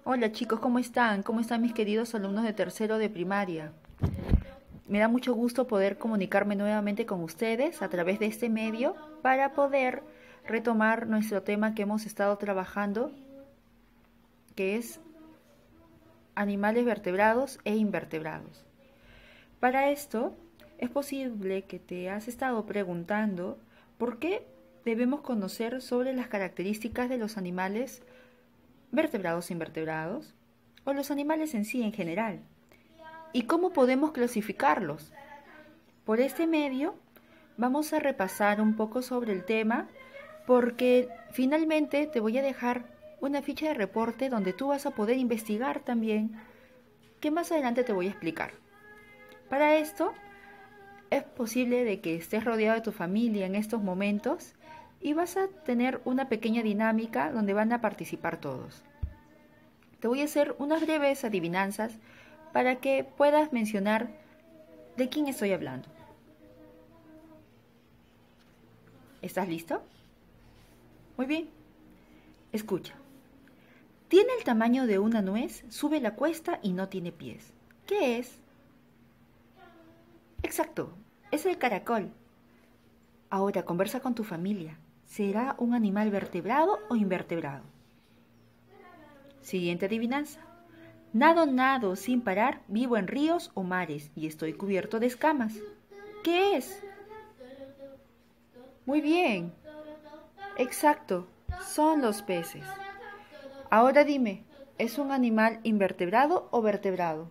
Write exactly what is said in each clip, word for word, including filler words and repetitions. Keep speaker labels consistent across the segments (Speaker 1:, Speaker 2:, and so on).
Speaker 1: Hola chicos, ¿cómo están? ¿Cómo están mis queridos alumnos de tercero de primaria? Me da mucho gusto poder comunicarme nuevamente con ustedes a través de este medio para poder retomar nuestro tema que hemos estado trabajando, que es animales vertebrados e invertebrados. Para esto, es posible que te has estado preguntando por qué debemos conocer sobre las características de los animales vertebrados e invertebrados, o los animales en sí en general, y cómo podemos clasificarlos. Por este medio vamos a repasar un poco sobre el tema, porque finalmente te voy a dejar una ficha de reporte donde tú vas a poder investigar también, que más adelante te voy a explicar. Para esto es posible de que estés rodeado de tu familia en estos momentos y vas a tener una pequeña dinámica donde van a participar todos. Te voy a hacer unas breves adivinanzas para que puedas mencionar de quién estoy hablando. ¿Estás listo? Muy bien. Escucha. Tiene el tamaño de una nuez, sube la cuesta y no tiene pies. ¿Qué es? Exacto, es el caracol. Ahora conversa con tu familia. ¿Será un animal vertebrado o invertebrado? Siguiente adivinanza. Nado, nado sin parar, vivo en ríos o mares y estoy cubierto de escamas. ¿Qué es? Muy bien. Exacto, son los peces. Ahora dime, ¿es un animal invertebrado o vertebrado?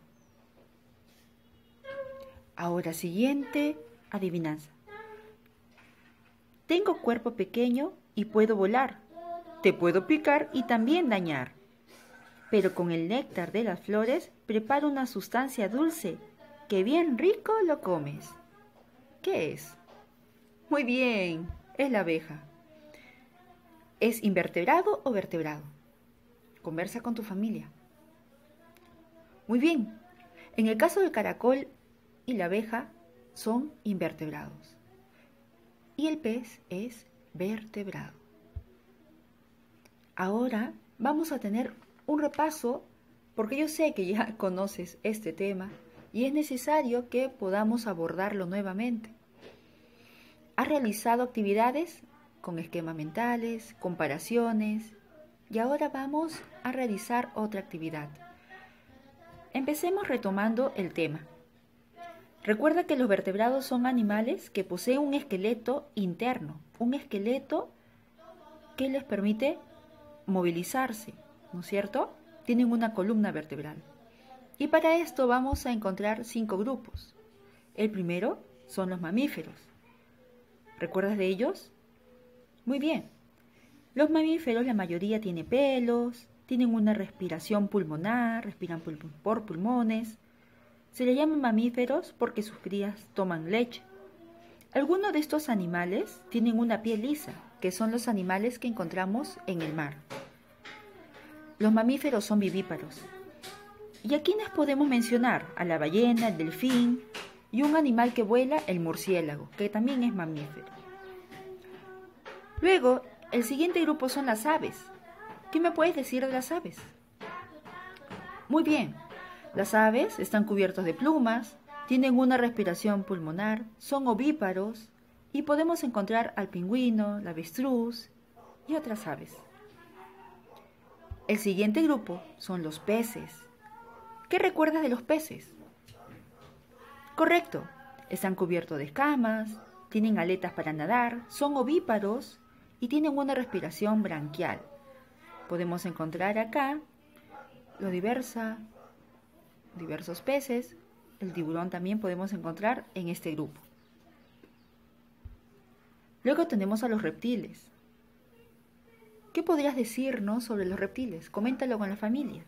Speaker 1: Ahora siguiente adivinanza. Tengo cuerpo pequeño y puedo volar. Te puedo picar y también dañar. Pero con el néctar de las flores preparo una sustancia dulce que bien rico lo comes. ¿Qué es? Muy bien, es la abeja. ¿Es invertebrado o vertebrado? Conversa con tu familia. Muy bien, en el caso del caracol y la abeja son invertebrados. Y el pez es vertebrado. Ahora vamos a tener un repaso, porque yo sé que ya conoces este tema y es necesario que podamos abordarlo nuevamente. Has realizado actividades con esquemas mentales, comparaciones, y ahora vamos a realizar otra actividad. Empecemos retomando el tema. Recuerda que los vertebrados son animales que poseen un esqueleto interno, un esqueleto que les permite movilizarse, ¿no es cierto? Tienen una columna vertebral. Y para esto vamos a encontrar cinco grupos. El primero son los mamíferos. ¿Recuerdas de ellos? Muy bien. Los mamíferos, la mayoría tiene pelos, tienen una respiración pulmonar, respiran pul- por pulmones. Se les llaman mamíferos porque sus crías toman leche. Algunos de estos animales tienen una piel lisa, que son los animales que encontramos en el mar. Los mamíferos son vivíparos. ¿Y a quiénes podemos mencionar? A la ballena, el delfín y un animal que vuela, el murciélago, que también es mamífero. Luego, el siguiente grupo son las aves. ¿Qué me puedes decir de las aves? Muy bien. Las aves están cubiertos de plumas, tienen una respiración pulmonar, son ovíparos y podemos encontrar al pingüino, la avestruz y otras aves. El siguiente grupo son los peces. ¿Qué recuerdas de los peces? Correcto, están cubiertos de escamas, tienen aletas para nadar, son ovíparos y tienen una respiración branquial. Podemos encontrar acá los diversa diversos peces, el tiburón también podemos encontrar en este grupo. Luego tenemos a los reptiles. ¿Qué podrías decirnos sobre los reptiles? Coméntalo con la familia.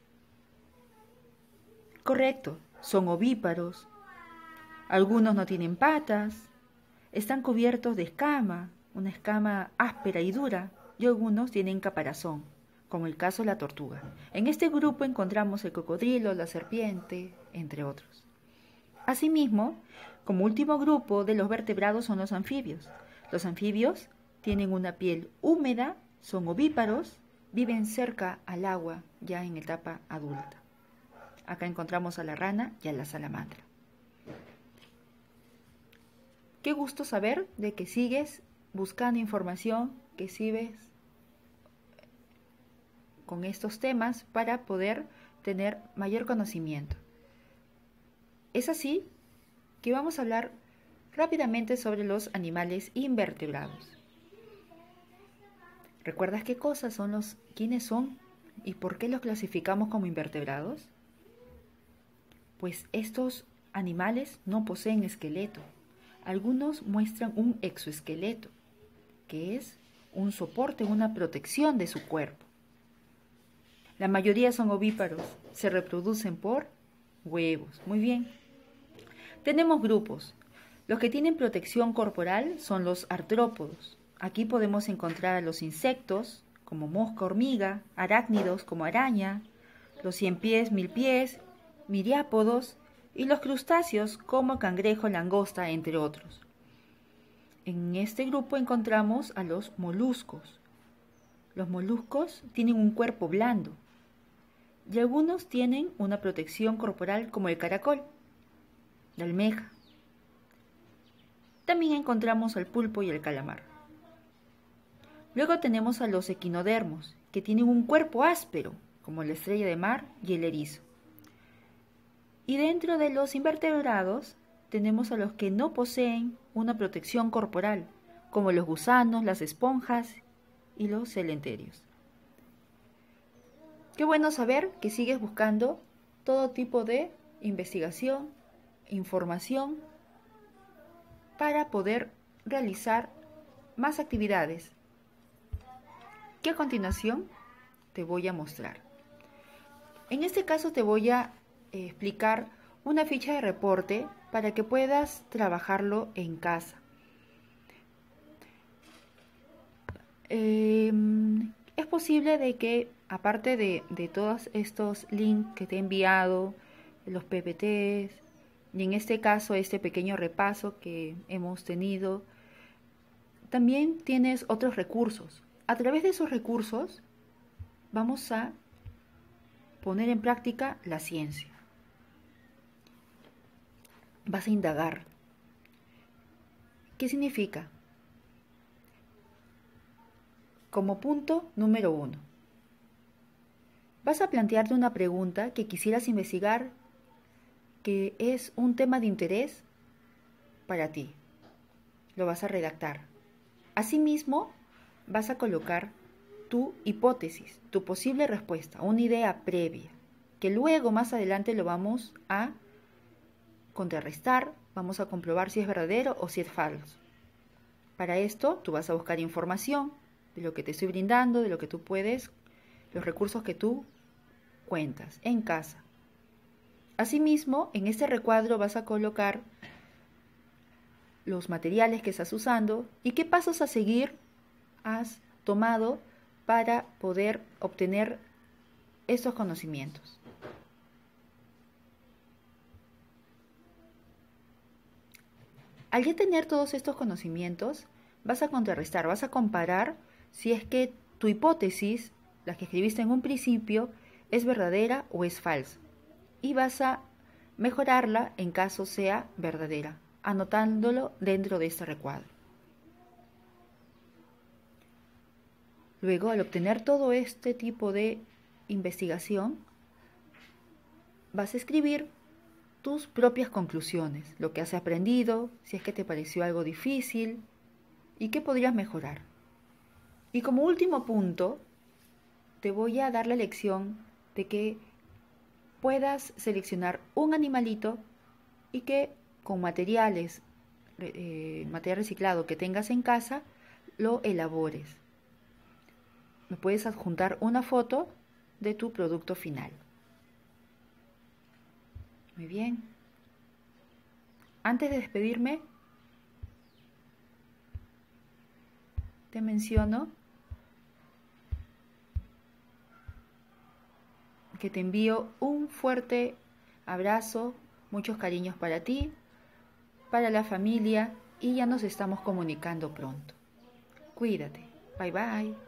Speaker 1: Correcto, son ovíparos. Algunos no tienen patas, están cubiertos de escama, una escama áspera y dura, y algunos tienen caparazón, como el caso de la tortuga. En este grupo encontramos el cocodrilo, la serpiente, entre otros. Asimismo, como último grupo de los vertebrados son los anfibios. Los anfibios tienen una piel húmeda, son ovíparos viven cerca al agua ya en etapa adulta. Acá encontramos a la rana y a la salamandra. Qué gusto saber de que sigues buscando información, que sigues con estos temas para poder tener mayor conocimiento. Es así que vamos a hablar rápidamente sobre los animales invertebrados. ¿Recuerdas qué cosas son los, quiénes son y por qué los clasificamos como invertebrados? Pues estos animales no poseen esqueleto. Algunos muestran un exoesqueleto, que es un soporte, una protección de su cuerpo. La mayoría son ovíparos, se reproducen por huevos. Muy bien. Tenemos grupos. Los que tienen protección corporal son los artrópodos. Aquí podemos encontrar a los insectos, como mosca, hormiga, arácnidos, como araña, los cien pies, mil pies, miriápodos y los crustáceos, como cangrejo, langosta, entre otros. En este grupo encontramos a los moluscos. Los moluscos tienen un cuerpo blando y algunos tienen una protección corporal como el caracol, la almeja. También encontramos al pulpo y el calamar. Luego tenemos a los equinodermos, que tienen un cuerpo áspero, como la estrella de mar y el erizo. Y dentro de los invertebrados tenemos a los que no poseen una protección corporal, como los gusanos, las esponjas y los celenterios. Qué bueno saber que sigues buscando todo tipo de investigación, información, para poder realizar más actividades que a continuación te voy a mostrar. En este caso te voy a eh, explicar una ficha de reporte para que puedas trabajarlo en casa. Eh, es posible de que, aparte de, de todos estos links que te he enviado, los P P Ts, y en este caso este pequeño repaso que hemos tenido, también tienes otros recursos. A través de esos recursos vamos a poner en práctica la ciencia. Vas a indagar. ¿Qué significa? Como punto número uno, vas a plantearte una pregunta que quisieras investigar, que es un tema de interés para ti. Lo vas a redactar. Asimismo, vas a colocar tu hipótesis, tu posible respuesta, una idea previa, que luego más adelante lo vamos a contrarrestar, vamos a comprobar si es verdadero o si es falso. Para esto, tú vas a buscar información de lo que te estoy brindando, de lo que tú puedes, los recursos que tú cuentas en casa. Asimismo, en este recuadro vas a colocar los materiales que estás usando y qué pasos a seguir has tomado para poder obtener estos conocimientos. Al ya tener todos estos conocimientos, vas a contrarrestar, vas a comparar si es que tu hipótesis, la que escribiste en un principio, es verdadera o es falsa. Y vas a mejorarla en caso sea verdadera, anotándolo dentro de este recuadro. Luego, al obtener todo este tipo de investigación, vas a escribir tus propias conclusiones, lo que has aprendido, si es que te pareció algo difícil y qué podrías mejorar. Y como último punto, te voy a dar la lección de que puedas seleccionar un animalito y que con materiales, eh, material reciclado que tengas en casa, lo elabores. Me puedes adjuntar una foto de tu producto final. Muy bien. Antes de despedirme, te menciono que te envío un fuerte abrazo, muchos cariños para ti, para la familia y ya nos estamos comunicando pronto. Cuídate. Bye bye.